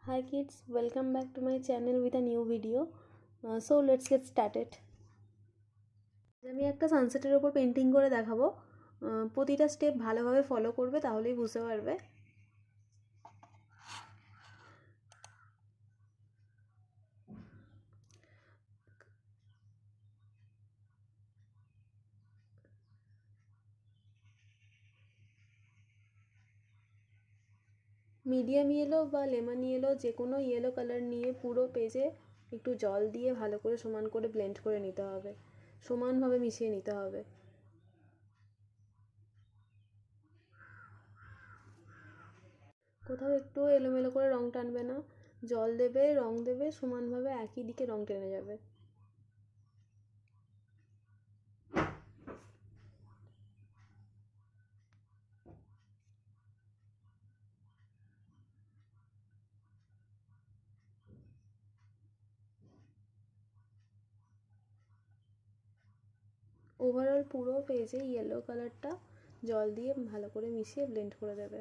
Hi kids, welcome back to my channel with a new video. So let's get started. আমি একটা সানসেটের উপর painting করে দেখাবো। প্রতিটা স্টেপ ভালোভাবে ফলো করবে, তাহলেই বুঝতে পারবে। মিডিয়াম ইয়েলো বা লেমন ইয়েলো, যে কোনো ইয়েলো কালার নিয়ে পুরো পেজে একটু জল দিয়ে ভালো করে সমান করে ব্লেন্ড করে নিতে হবে, সমানভাবে মিশিয়ে নিতে হবে। কোথাও একটু এলোমেলো করে রং টানবে না, জল দেবে, রং দেবে, সমানভাবে একই দিকে রং টেনে যাবে। ওভারঅল পুরো পেজে ইয়েলো কালারটা জল দিয়ে ভালো করে মিশিয়ে ব্লেন্ড করে দেবে।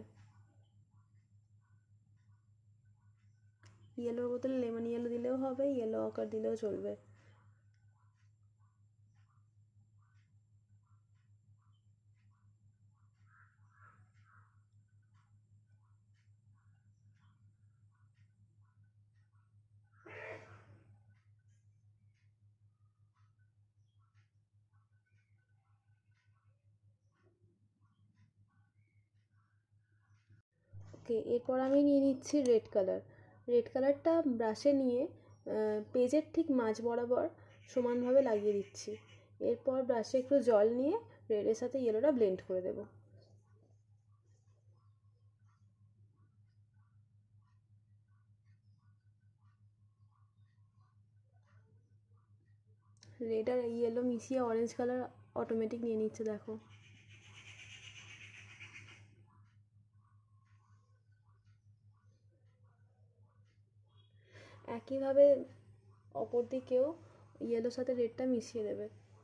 ইয়েলোর বদলে লেমন ইয়েলো দিলেও হবে, ইয়েলো অকার দিলেও চলবে। ওকে, এরপর আমি নিয়ে নিচ্ছি রেড কালার। রেড কালারটা ব্রাশে নিয়ে পেজের ঠিক মাঝ বরাবর সমানভাবে লাগিয়ে দিচ্ছি। এরপর ব্রাশে একটু জল নিয়ে রেডের সাথে ইয়েলোটা ব্লেন্ড করে দেবো। রেড আর ইয়েলো মিশিয়ে অরেঞ্জ কালার অটোমেটিক নিয়ে নিচ্ছে, দেখো। একইভাবে অপর দিকেও ইয়েলোর সাথে রেডটা মিশিয়ে দেবে।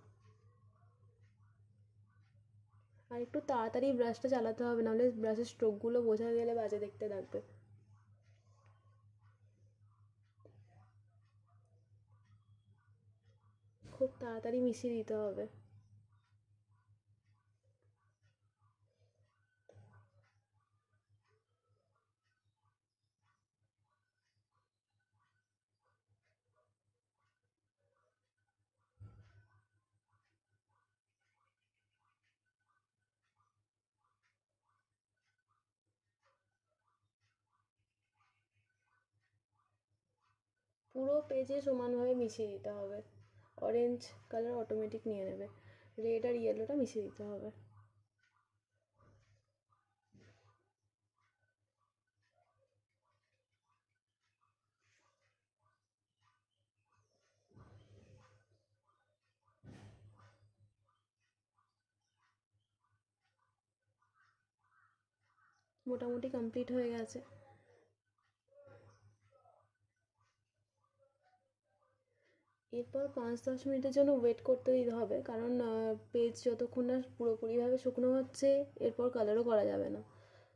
আর একটু তাড়াতাড়ি ব্রাশটা চালাতে হবে, নাহলে ব্রাশের স্ট্রোকগুলো বোঝা গেলে বাজে দেখতে লাগবে। খুব তাড়াতাড়ি মিশিয়ে দিতে হবে। পুরো পেজে সমানভাবে মিশিয়ে দিতে হবে। অরেঞ্জ কালার অটোমেটিক নিয়ে নেবে, রেড আর ইয়েলোটা মিশিয়ে দিতে হবে। মোটামুটি কমপ্লিট হয়ে গেছে। এরপর 5-10 মিনিটের জন্য ওয়েট করতে দিতে হবে, কারণ পেজ যতক্ষণ না পুরোপুরিভাবে শুকনো হচ্ছে এরপর কালারও করা যাবে না।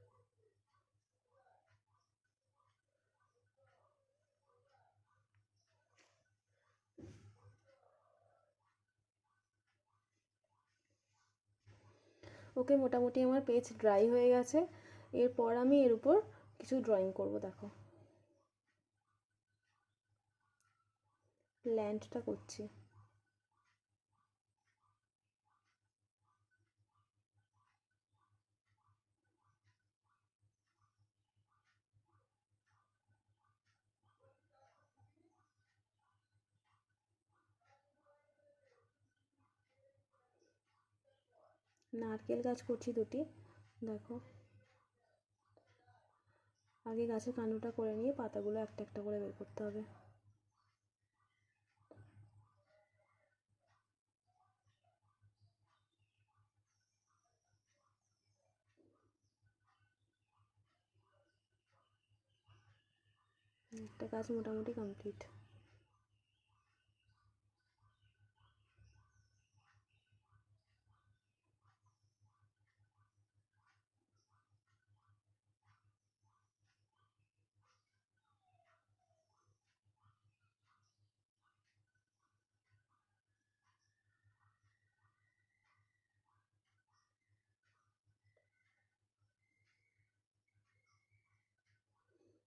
ওকে, মোটামুটি আমার পেজ ড্রাই হয়ে গেছে। এরপর আমি এর উপর কিছু ড্রয়িং করব, দেখো। ল্যান্ডটা করছি। নারকেল গাছ করছি দুটি, দেখো। আগে গাছের কাণ্ডটা করে নিয়ে পাতাগুলো একটা একটা করে বের করতে হবে। একটা গাছ মোটামুটি কমপ্লিট।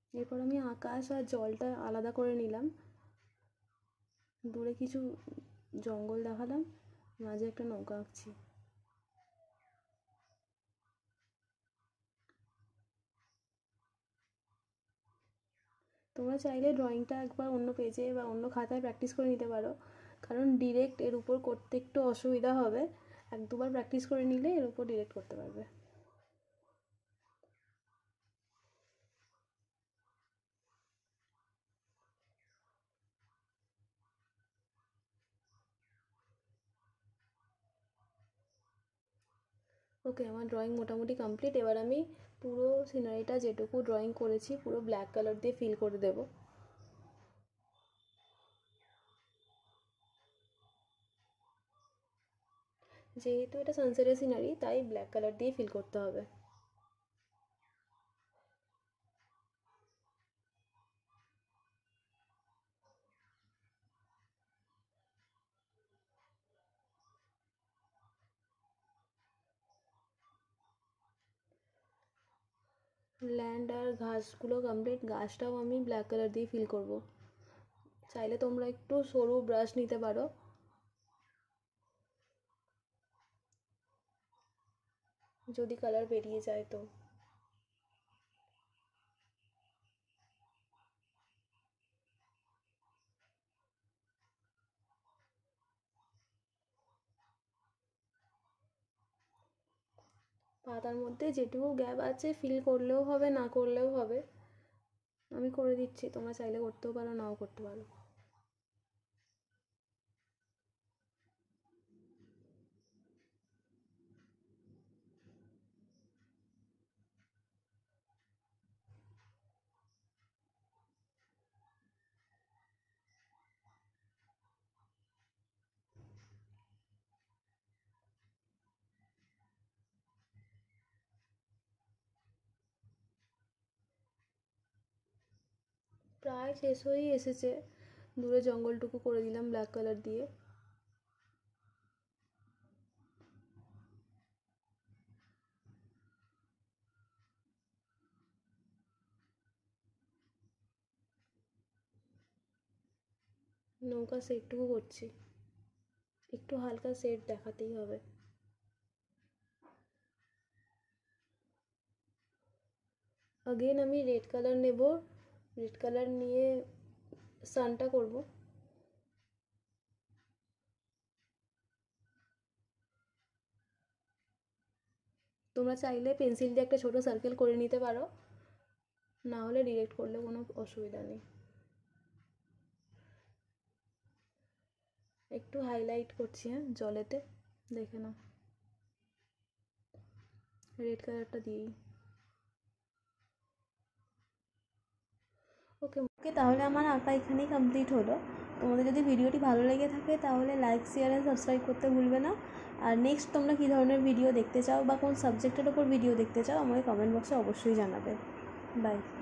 এরপর আমি আকাশ আর জলটা আলাদা করে নিলাম। দূরে কিছু জঙ্গল দেখালাম, মাঝে একটা নৌকা আঁকছি। তোমরা চাইলে ড্রয়িংটা একবার অন্য পেজে বা অন্য খাতায় প্র্যাকটিস করে নিতে পারো, কারণ ডিরেক্ট এর উপর করতে একটু অসুবিধা হবে। এক দুবার প্র্যাকটিস করে নিলে এর উপর ডিরেক্ট করতে পারবে। ওকে, আমার ড্রয়িং মোটামুটি কমপ্লিট। এবার আমি পুরো সিনারিটা যেটুকু ড্রয়িং করেছি পুরো ব্ল্যাক কালার দিয়ে ফিল করে দেবো। যেহেতু এটা সানসেটের সিনারি, তাই ব্ল্যাক কালার দিয়ে ফিল করতে হবে। ল্যান্ড আর ঘাসগুলো কমপ্লিট, গাছটাও আমি ব্ল্যাক কালার দিয়ে ফিল করব। চাইলে তোমরা একটু সরু ব্রাশ নিতে পারো, যদি কালার বেরিয়ে যায় তো। পাতার মধ্যে যেটুকু গ্যাপ আছে ফিল করলেও হবে, না করলেও হবে। আমি করে দিচ্ছি, তোমরা চাইলে করতেও পারো, নাও করতে পারো। প্রায় শেষ হয়েই এসেছে। দূরে জঙ্গলটুকু করে দিলাম ব্ল্যাক কালার দিয়ে। নৌকা সেটটুকু করছি, একটু হালকা সেট দেখাতেই হবে। अगेन আমি রেড কালার নেব, রেড কালার নিয়ে সানটা করব। তোমরা চাইলে পেন্সিল দিয়ে একটা ছোট সার্কেল করে নিতে পারো, না হলে ডিরেক্ট করলে কোনো অসুবিধা নেই। একটু হাইলাইট করছি হ্যাঁ জলেতে, দেখে নাও। রেড কালারটা দিই। ওকে ওকে, তাহলে আমার আঁকা এখানেই কমপ্লিট হলো। তোমাদের যদি ভিডিওটি ভালো লেগে থাকে তাহলে লাইক, শেয়ার অ্যান্ড সাবস্ক্রাইব করতে ভুলবে না। আর নেক্সট তোমরা কী ধরনের ভিডিও দেখতে চাও বা কোন সাবজেক্টের ওপর ভিডিও দেখতে চাও আমাকে কমেন্ট বক্সে অবশ্যই জানাবে। বাই।